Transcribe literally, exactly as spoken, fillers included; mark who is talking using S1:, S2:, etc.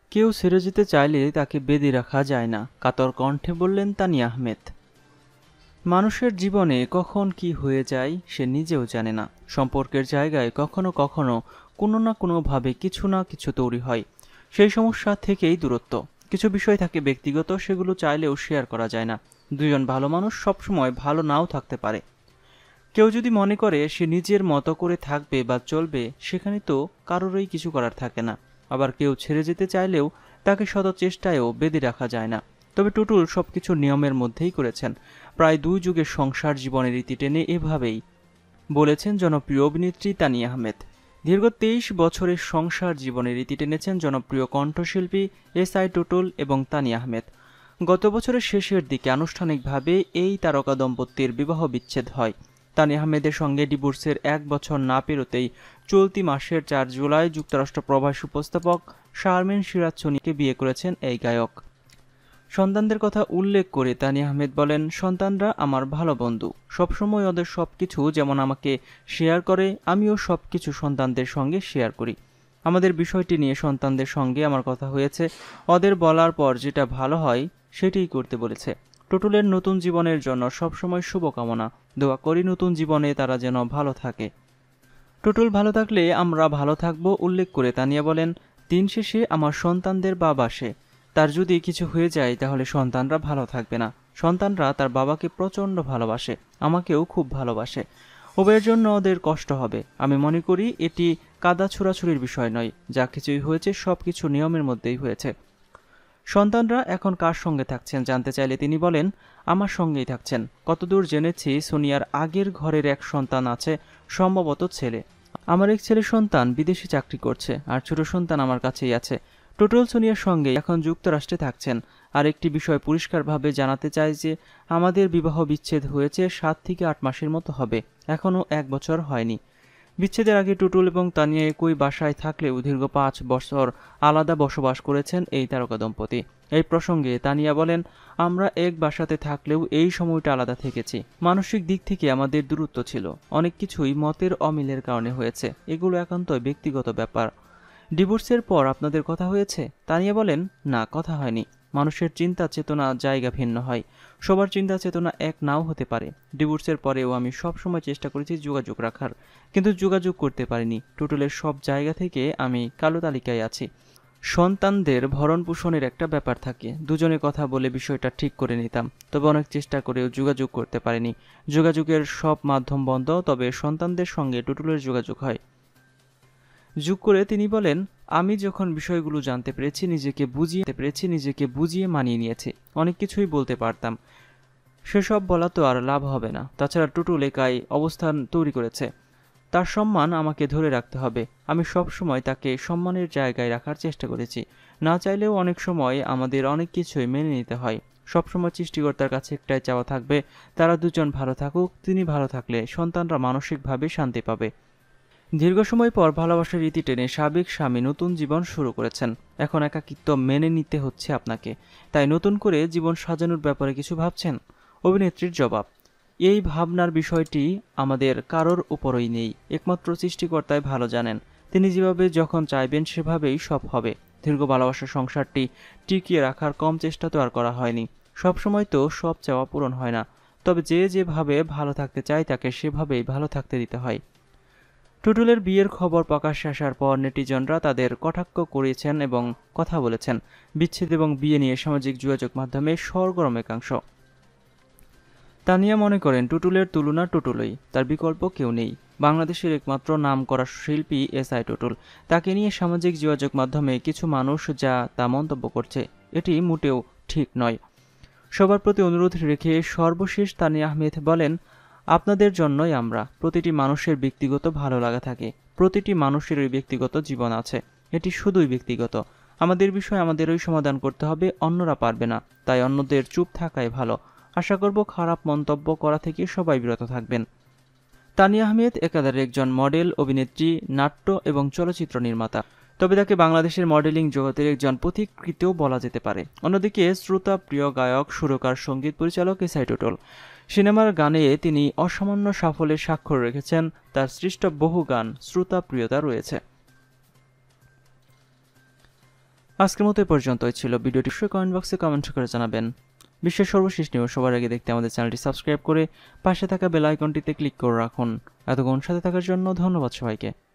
S1: কেউ ছেড়ে যেতে চাইলে তাকে বেঁধে রাখা যায় না, কাতর কণ্ঠে বললেন তানিয়া আহমেদ। মানুষের জীবনে কখন কি হয়ে যায় সে নিজেও জানে না। সম্পর্কের জায়গায় কখনো কখনো কোনো না কোনোভাবে কিছু না কিছু তৈরি হয়। সেই সমস্যা থেকেই দূরত্ব। কিছু বিষয় থাকে ব্যক্তিগত, সেগুলো চাইলেও শেয়ার করা যায় না। দুজন ভালো মানুষ সবসময় ভালো নাও থাকতে পারে। কেউ যদি মনে করে সে নিজের মতো করে থাকবে বা চলবে, সেখানে তো কারোরই কিছু করার থাকে না। আবার কেউ ছেড়ে যেতে চাইলেও তাকে শত চেষ্টায়ও বেঁধে রাখা যায় না। তবে টুটুল সবকিছু নিয়মের মধ্যেই করেছেন। প্রায় দুই যুগের সংসার জীবনের রীতি টেনে এভাবেই বলেছেন জনপ্রিয় অভিনেত্রী তানিয়া আহমেদ। দীর্ঘ তেইশ বছরের সংসার জীবনের রীতি টেনেছেন জনপ্রিয় কণ্ঠশিল্পী এস আই টুটুল এবং তানিয়া আহমেদ। গত বছরের শেষের দিকে আনুষ্ঠানিকভাবে এই তারকা দম্পতির বিবাহ বিচ্ছেদ হয়। তানিয়া আহমেদের সঙ্গে ডিভোর্সের এক বছর না পেরোতেই চলতি মাসের চার জুলাই যুক্তরাষ্ট্র প্রবাসী উপস্থাপক শারমিন সিরাজ সোনিকে বিয়ে করেছেন এই গায়ক। সন্তানদের কথা উল্লেখ করে তানিয়া আহমেদ বলেন, সন্তানরা আমার ভালো বন্ধু। সবসময় ওদের সবকিছু যেমন আমাকে শেয়ার করে, আমিও সবকিছু সন্তানদের সঙ্গে শেয়ার করি। আমাদের বিষয়টি নিয়ে সন্তানদের সঙ্গে আমার কথা হয়েছে। ওদের বলার পর যেটা ভালো হয় সেটাই করতে বলেছে। টুটুলের নতুন জীবনের জন্য সবসময় শুভকামনা। দোয়া করি নতুন জীবনে তারা যেন ভালো থাকে। টুটুল ভালো থাকলে আমরা ভালো থাকব উল্লেখ করে তানিয়া বলেন, দিন শেষে আমার সন্তানদের বাবা সে। তার যদি কিছু হয়ে যায় তাহলে সন্তানরা ভালো থাকবে না। সন্তানরা তার বাবাকে প্রচণ্ড ভালোবাসে, আমাকেও খুব ভালোবাসে। উভয়ের জন্য ওদের কষ্ট হবে। আমি মনে করি এটি কাদা ছোড়াছুড়ির বিষয় নয়। যা কিছুই হয়েছে সব কিছু নিয়মের মধ্যেই হয়েছে। সন্তানরা এখন কার সঙ্গে থাকছেন জানতে চাইলে তিনি বলেন, আমার সঙ্গেই থাকছেন। কতদূর জেনেছি সোনিয়ার আগের ঘরের এক সন্তান আছে, সম্ভবত ছেলে। আমার এক ছেলে সন্তান বিদেশে চাকরি করছে, আর ছোট সন্তান আমার কাছেই আছে। টুটুল সোনিয়ার সঙ্গে এখন যুক্তরাষ্ট্রে থাকছেন। আর একটি বিষয় পরিষ্কারভাবে জানাতে চাই যে আমাদের বিবাহ বিচ্ছেদ হয়েছে সাত থেকে আট মাসের মতো হবে, এখনও এক বছর হয়নি। বিচ্ছেদের আগে টুটুল এবং তানিয়া একই বাসায় থাকলেও দীর্ঘ পাঁচ বছর আলাদা বসবাস করেছেন এই তারকা দম্পতি। এই প্রসঙ্গে তানিয়া বলেন, আমরা এক বাসাতে থাকলেও এই সময়টা আলাদা থেকেছি। মানসিক দিক থেকে আমাদের দূরত্ব ছিল। অনেক কিছুই মতের অমিলের কারণে হয়েছে। এগুলো একান্তই ব্যক্তিগত ব্যাপার। ডিভোর্সের পর আপনাদের কথা হয়েছে? তানিয়া বলেন, না, কথা হয়নি। মানুষের চিন্তা চেতনা জায়গা ভিন্ন হয়। সবার চিন্তা চেতনা এক নাও হতে পারে। ডিভোর্সের পরেও আমি সবসময় চেষ্টা করেছি যোগাযোগ রাখার, কিন্তু যোগাযোগ করতে পারিনি। টুটুলের সব জায়গা থেকে আমি কালো তালিকায় আছি। সন্তানদের ভরণ পোষণের একটা ব্যাপার থাকে। দুজনে কথা বলে বিষয়টা ঠিক করে নিতাম, তবে অনেক চেষ্টা করেও যোগাযোগ করতে পারিনি। যোগাযোগের সব মাধ্যম বন্ধ, তবে সন্তানদের সঙ্গে টুটুলের যোগাযোগ হয়। যোগ করে তিনি বলেন, আমি যখন বিষয়গুলো জানতে পেরেছি নিজেকে বুঝিয়ে পেরেছি নিজেকে বুঝিয়ে মানিয়ে নিয়েছি। অনেক কিছুই বলতে পারতাম, সেসব বলা তো আর লাভ হবে না। তাছাড়া টুটুল একাই অবস্থান তৈরি করেছে, তার সম্মান আমাকে ধরে রাখতে হবে। আমি সব সময় তাকে সম্মানের জায়গায় রাখার চেষ্টা করেছি। না চাইলেও অনেক সময় আমাদের অনেক কিছুই মেনে নিতে হয়। সবসময় সৃষ্টিকর্তার কাছে একটাই চাওয়া থাকবে, তারা দুজন ভালো থাকুক। তিনি ভালো থাকলে সন্তানরা মানসিকভাবে শান্তি পাবে। দীর্ঘ সময় পর ভালোবাসার রীতি টেনে সাবেক স্বামী নতুন জীবন শুরু করেছেন। এখন একাকিত্ব মেনে নিতে হচ্ছে আপনাকে, তাই নতুন করে জীবন সাজানোর ব্যাপারে কিছু ভাবছেন? অভিনেত্রীর জবাব, এই ভাবনার বিষয়টি আমাদের কারোর উপরই নেই। একমাত্র সৃষ্টিকর্তাই ভালো জানেন। তিনি যেভাবে যখন চাইবেন সেভাবেই সব হবে। দীর্ঘ ভালোবাসার সংসারটি টিকিয়ে রাখার কম চেষ্টা তো আর করা হয়নি। সবসময় তো সব চাওয়া পূরণ হয় না, তবে যে যেভাবে ভালো থাকতে চায় তাকে সেভাবেই ভালো থাকতে দিতে হয়। টুটুলের বিয়ের খবর প্রকাশ্যে আসার পর নেটিজনরা তাদের কটাক্ষ করেছেন এবং কথা বলেছেন। বিচ্ছেদ এবং বিয়ে নিয়ে সামাজিক যোগাযোগ মাধ্যমে সরগরম একাংশ। তানিয়া মনে করেন, টুটুলের তুলনা টুটুলই, তার বিকল্প কেউ নেই। বাংলাদেশের একমাত্র নামকরা শিল্পী এস আই টুটুল। তাকে নিয়ে সামাজিক যোগাযোগ মাধ্যমে কিছু মানুষ যা তা মন্তব্য করছে, এটি মোটেও ঠিক নয়। সবার প্রতি অনুরোধ রেখে সর্বশেষ তানিয়া আহমেদ বলেন, আপনাদের জন্যই আমরা। প্রতিটি মানুষের ব্যক্তিগত ভালো লাগা থাকে, প্রতিটি মানুষেরই ব্যক্তিগত জীবন আছে। এটি শুধুই ব্যক্তিগত। আমাদের বিষয় আমাদেরই সমাধান করতে হবে, অন্যরা পারবে না। তাই অন্যদের চুপ থাকাই ভালো। আশা করব খারাপ মন্তব্য করা থেকে সবাই বিরত থাকবেন। তানিয়া আহমেদ একাধারে একজন মডেল, অভিনেত্রী, নাট্য এবং চলচ্চিত্র নির্মাতা। তবে তাকে বাংলাদেশের মডেলিং জগতের একজন পথিকৃতও বলা যেতে পারে। অন্যদিকে শ্রোতা প্রিয় গায়ক, সুরকার, সঙ্গীত পরিচালক এস আই টুটুল। সিনেমার গানে তিনি অসামান্য সাফল্যের স্বাক্ষর রেখেছেন। তার সৃষ্ট বহু গান শ্রোতা প্রিয়তা রয়েছে। আজকের মতো এ পর্যন্তই ছিল। ভিডিওটি অবশ্যই কমেন্ট বক্সে কমেন্ট করে জানাবেন। বিশ্বের সর্বশেষ নিউজ সবার আগে দেখতে আমাদের চ্যানেলটি সাবস্ক্রাইব করে পাশে থাকা বেল আইকনটিতে ক্লিক করে রাখুন। এতক্ষণ সাথে থাকার জন্য ধন্যবাদ সবাইকে।